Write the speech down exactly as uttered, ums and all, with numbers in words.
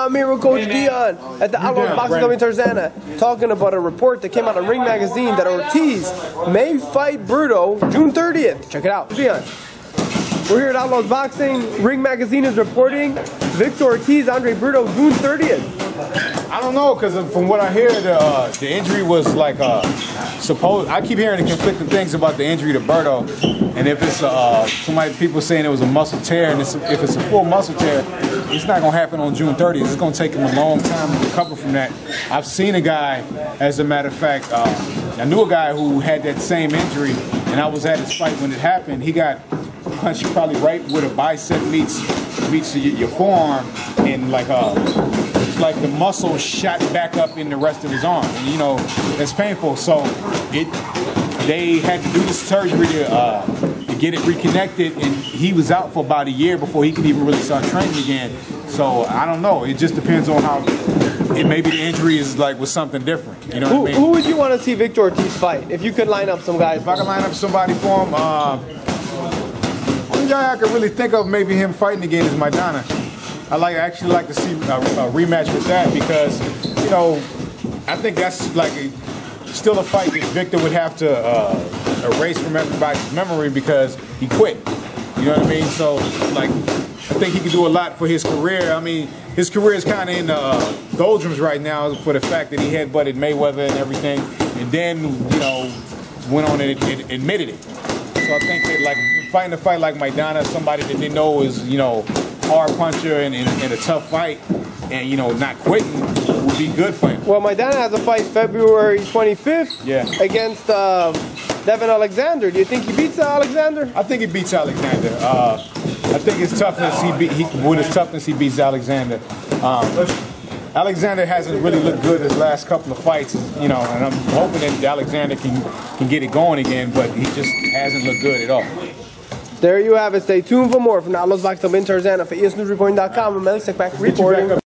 I'm here with Coach Dion at the Outlaws Boxing Club in Tarzana, talking about a report that came out of Ring Magazine that Ortiz may fight Berto June thirtieth. Check it out. Dion. We're here at Outlaws Boxing. Ring Magazine is reporting Victor Ortiz, Andre Berto, June thirtieth. I don't know, because from what I hear, the uh, the injury was like uh, supposed. I keep hearing the conflicting things about the injury to Berto, and if it's uh, somebody, people saying it was a muscle tear, and it's, if it's a full muscle tear, it's not gonna happen on June thirtieth. It's gonna take him a long time to recover from that. I've seen a guy, as a matter of fact, uh, I knew a guy who had that same injury, and I was at his fight when it happened. He got punched probably right where the bicep meets meets your, your forearm, and like uh, it's like the muscle shot back up in the rest of his arm. And, you know, it's painful. So it they had to do the surgery to uh, to get it reconnected, and he was out for about a year before he could even really start training again. So I don't know. It just depends on how. It maybe the injury is like with something different. You know who, what I mean? Who would you want to see Victor Ortiz fight? If you could line up some guys. If I could line up somebody for him. Uh, Only guy I could really think of maybe him fighting again is Maidana. I like I actually like to see a, a rematch with that, because, you know, I think that's like a, still a fight that Victor would have to uh, erase from everybody's memory because he quit. You know what I mean? So, like, I think he could do a lot for his career. I mean, his career is kind of in the uh, doldrums right now for the fact that he headbutted Mayweather and everything, and then, you know, went on and, and admitted it. So I think that, like, fighting a fight like Maidana, somebody that they know is, you know, hard puncher and in a tough fight, and, you know, not quitting would be good for him. Well, Maidana has a fight February twenty-fifth yeah. against uh, Devin Alexander. Do you think he beats Alexander? I think he beats Alexander. Uh, I think his toughness, he, be, he with his toughness, he beats Alexander. Um, Alexander hasn't really looked good his last couple of fights, you know, and I'm hoping that Alexander can can get it going again, but he just hasn't looked good at all. There you have it. Stay tuned for more from the Outlaws Boxing Club in Tarzana for E S News Reporting dot com. I'm Melik Sekpak reporting.